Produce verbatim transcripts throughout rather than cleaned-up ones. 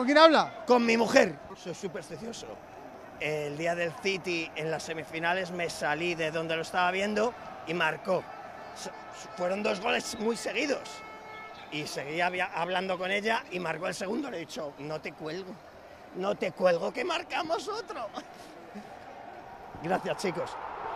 quién habla? Con mi mujer. Soy supersticioso. El día del City en las semifinales me salí de donde lo estaba viendo y marcó. Fueron dos goles muy seguidos. Y seguía hablando con ella y marcó el segundo. Le he dicho, no te cuelgo, no te cuelgo que marcamos otro. Gracias, chicos.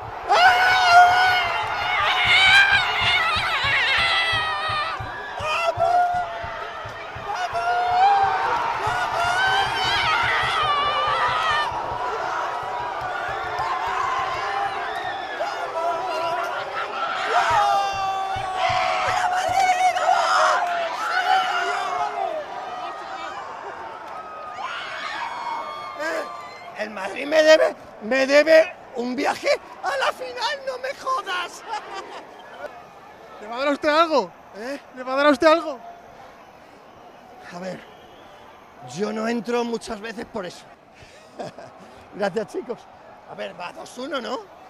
El Madrid me debe, me debe un viaje a la final, no me jodas. ¿Le va a dar a usted algo? ¿Eh? ¿Le va a dar a usted algo? A ver, yo no entro muchas veces por eso. Gracias, chicos. A ver, va dos uno, ¿no?